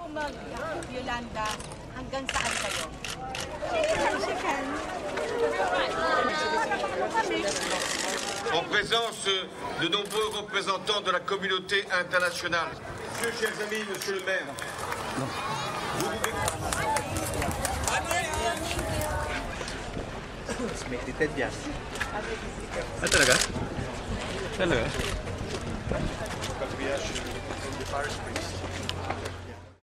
po mag-Yolanda, hanggang saan kayo? En présence de nombreux représentants de la communauté internationale. Monsieur, chers amis, monsieur le maire. Meditated yan. Ah, talaga? Talaga?